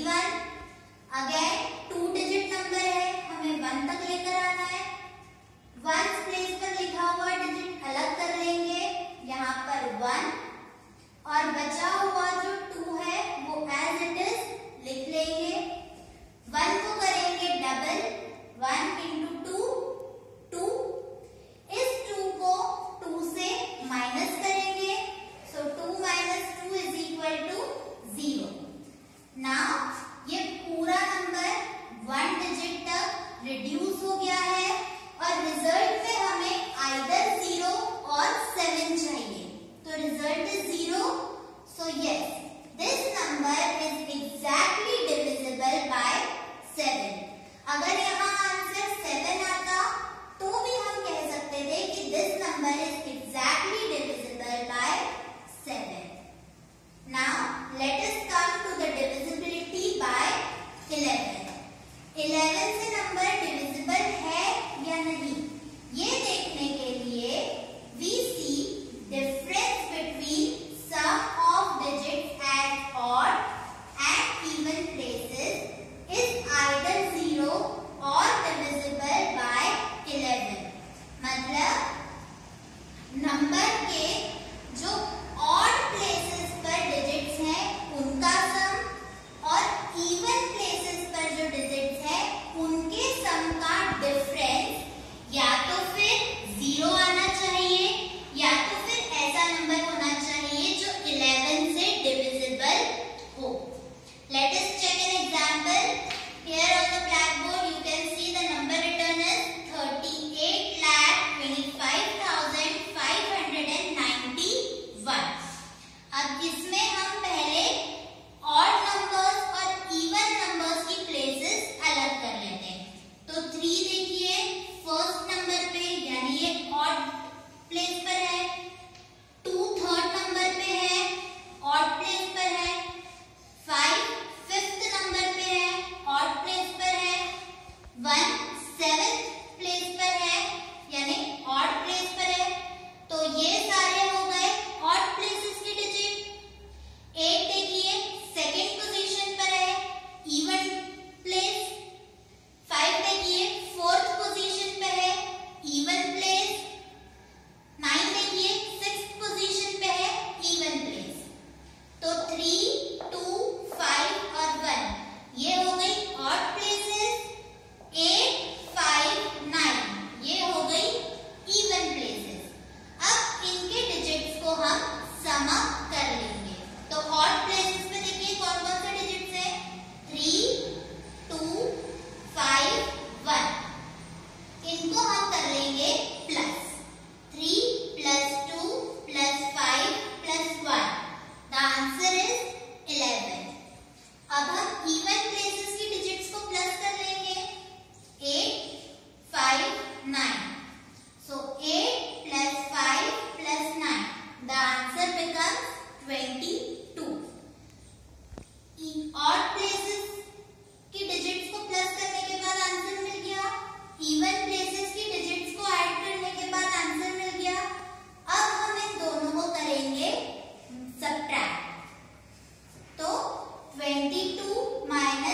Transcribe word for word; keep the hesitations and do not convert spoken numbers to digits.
One. Again two digit number है, हमें one तक लेकर आना है। वन प्लेस पर लिखा हुआ डिजिट अलग कर लेंगे, यहाँ पर वन, और बचा हुआ जो टू है वो एज इट इज लिख लेंगे। वन को करेंगे double, one into two, two. इस टू को टू से माइनस करेंगे, so two minus two is equal to zero. Now ये पूरा नंबर वन डिजिट तक रिड्यूस हो गया है और रिजल्ट में हमें आइदर जीरो और सेवन चाहिए, तो result is zero. So yes, this number is exactly divisible by seven. अगर यहाँ आंसर सेवन आता तो भी हम कह सकते थे कि this number is exactly divisible by seven. Now let us come to the divisibility by eleven. Eleven से नंबर डिविजिबल है या नहीं, ये देखने के लिए we see difference between sum of digits at odd and even places is either zero और divisible by eleven. मतलब नंबर के जो ऑड प्लेसेस पर डिजिट्स हैं उनका सम और इवन प्लेसेस पर जो डिजिट्स हैं उनके सम का डिफरेंस या तो फिर जीरो आना चाहिए या तो फिर ऐसा नंबर होना चाहिए जो इलेवन से डिविजिबल हो। Let us check an example. Here on the blackboard you can see the number written as thirty-eight lakh twenty-five thousand five hundred ninety-one। अब इसमें हम पहले ऑड नंबर्स और इवन नंबर्स की प्लेसेस अलग कर लेते हैं। तो थ्री देखिए फर्स्ट नंबर पे, यानी ये ऑड प्लेस पर है। टू थर्ड नंबर पे है, ऑड प्लेस पर है। फाइव फिफ्थ नंबर पे है, ऑड प्लेस पर है। वन सेवेंथ प्लेस पर है, यानी ऑड प्लेस पर है। तो ये सारे हो गए ऑड प्लेसेस के डिजिट। एट देखिए सेकेंड पोजीशन पर है, इवन प्लेस। फाइव देखिए फोर्थ पोजीशन पे है, इवन प्लेस। नाइन देखिए सिक्स्थ पोजीशन पे है, इवन प्लेस। तो थ्री, टू, फाइव और वन ये हो गई odd places. Eight, five, nine ये हो गई इवन प्लेसेस। अब इनके डिजिट्स को हम सम अप कर लेंगे। तो ऑड प्लेसेस पे देखिए कौन कौन से डिजिट्स हैं, थ्री, टू, फाइव, वन। इनको हम कर लेंगे plus. Three plus two plus five plus one, the answer is eleven. अब हम इवन प्लेसेस की डिजिट्स को प्लस कर लेंगे। Eight, five, nine. So eight plus five plus nine, the answer becomes twenty two. Odd places की digits को plus करने के बाद आंसर मिल गया, इवन प्लेसेस की डिजिट्स को ऐड करने के बाद आंसर मिल गया। अब हम इन दोनों को करेंगे सब्ट्रैक्ट। तो ट्वेंटी टू माइनस